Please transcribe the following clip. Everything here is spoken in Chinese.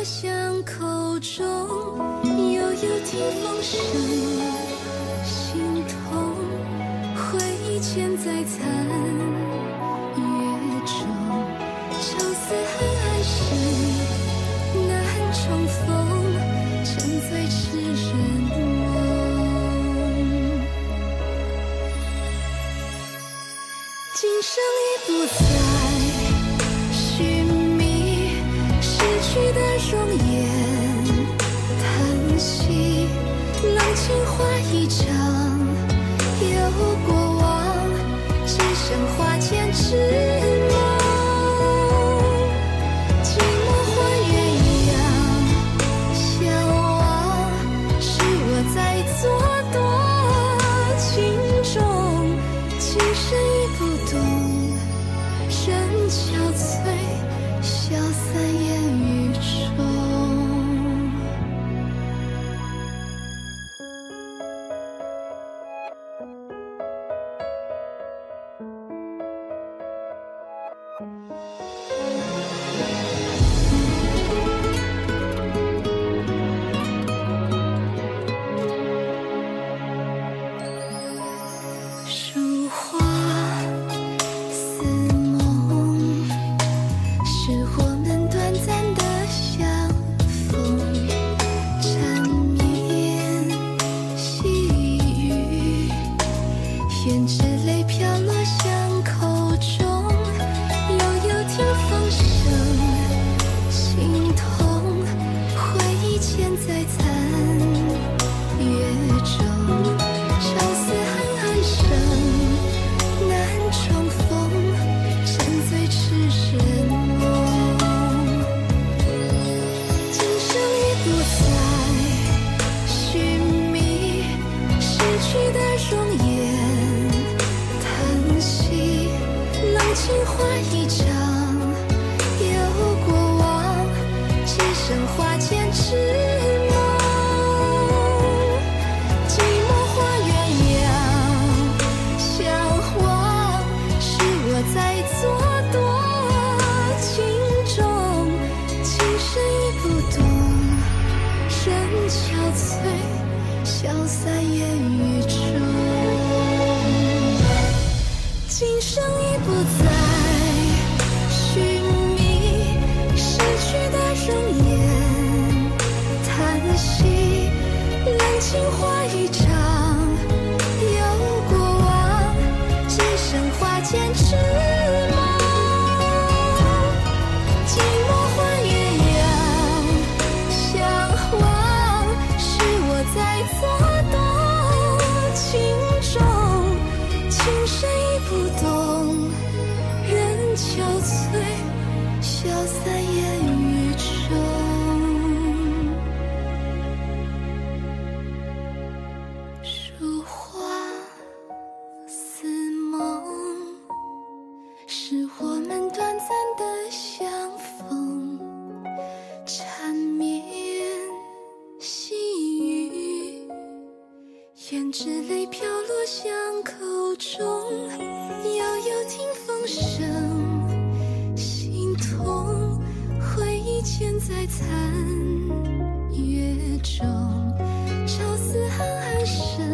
巷口中，悠悠听风声，心痛，回忆潜在残月中，愁思恨爱深，难重逢，沉醉痴人梦。今生已不再寻觅逝去的容颜，叹息浪情花一场，有过往，只剩花间之梦。寂寞换鸳鸯相望，是我在作多情重，今生已不懂，人憔悴，消散烟雨中。书画似梦，是我们短暂的相逢，缠绵细雨，胭脂泪飘落巷口中，悠悠听风声，心痛，回忆潜在残月中，朝思恨暗生，难重逢，沉醉痴人梦。今生已不再寻觅逝去的容颜，叹息浪情花一场，有过往，只剩花间之梦。寂寞花鸳鸯相望，是我在作多情重，今生已不懂，人憔悴，消散烟雨中。今生已不再寻觅逝去的容颜，叹息浪情花一场，有过往，只剩花间之梦。寂寞换鸳鸯相望，是我在作多情重，今生已不懂，人憔悴，消散烟雨中。书画似梦，是我们短暂的相逢，缠绵细雨，胭脂泪飘落巷口中，悠悠听风声，心痛，回忆潜在残月中，朝思恨暗生，